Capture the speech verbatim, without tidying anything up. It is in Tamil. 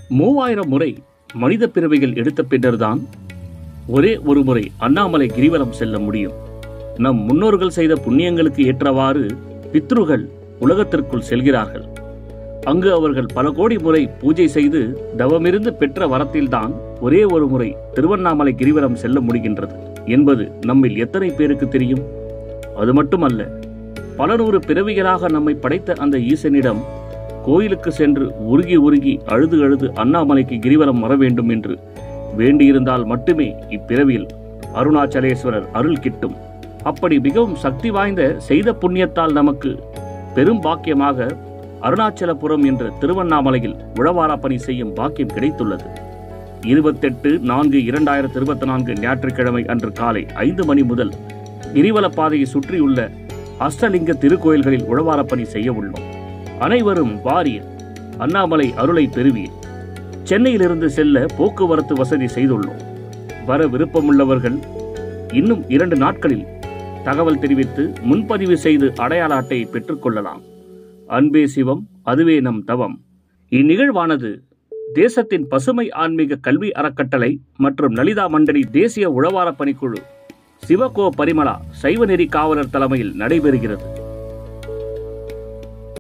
மூவாயிரம் முறை மனித பிறவிகள் எடுத்த பின்னர்தான் ஒரே ஒரு முறை அண்ணாமலை கிரிவலம் செல்ல முடியும். நம் முன்னோர்கள் செய்த புண்ணியங்களுக்கு ஏற்றவாறு பித்ருகள் உலகத்திற்குள் செல்கிறார்கள். அங்கு அவர்கள் பல கோடி முறை பூஜை செய்து தவமிருந்து பெற்ற வரத்தில்தான் ஒரே ஒரு முறை திருவண்ணாமலை கிரிவலம் செல்ல முடிகின்றது என்பது நம்மில் எத்தனை பேருக்கு தெரியும்? அது மட்டுமல்ல, பல நூறு பிறவிகளாக நம்மை படைத்த அந்த ஈசனிடம் கோயிலுக்கு சென்று உருகி உருகி அழுது அழுது அண்ணாமலைக்கு கிரிவலம் வர வேண்டும் என்று வேண்டியிருந்தால் மட்டுமே இப்பிறவியில் அருணாச்சலேஸ்வரர் அருள் கிட்டும். அப்படி மிகவும் சக்தி வாய்ந்த செய்த புண்ணியத்தால் நமக்கு பெரும் பாக்கியமாக அருணாச்சலபுரம் என்ற திருவண்ணாமலையில் உழவார பணி செய்யும் பாக்கியம் கிடைத்துள்ளது. இருபத்தெட்டு நான்கு இரண்டாயிரத்தி இருபத்தி நான்கு ஞாயிற்றுக்கிழமை அன்று காலை ஐந்து மணி முதல் கிரிவல பாதையை சுற்றியுள்ள அஷ்டலிங்க திருக்கோயில்களில் உழவார பணி செய்ய உள்ளோம். அனைவரும் வாரீர், அண்ணாமலை அருளை பெறுவீர். சென்னையிலிருந்து செல்ல போக்குவரத்து வசதி செய்துள்ளோம். வர விருப்பமுள்ளவர்கள் இன்னும் இரண்டு நாட்களில் தகவல் தெரிவித்து முன்பதிவு செய்து அடையாள அட்டையை பெற்றுக் கொள்ளலாம். அன்பே சிவம், அதுவே நம் தவம். இந்நிகழ்வானது தேசத்தின் பசுமை ஆன்மீக கல்வி அறக்கட்டளை மற்றும் லலிதா மண்டலி தேசிய உழவார பணிக்குழு சிவகோ பரிமளா சைவநெறி காவலர் தலைமையில் நடைபெறுகிறது.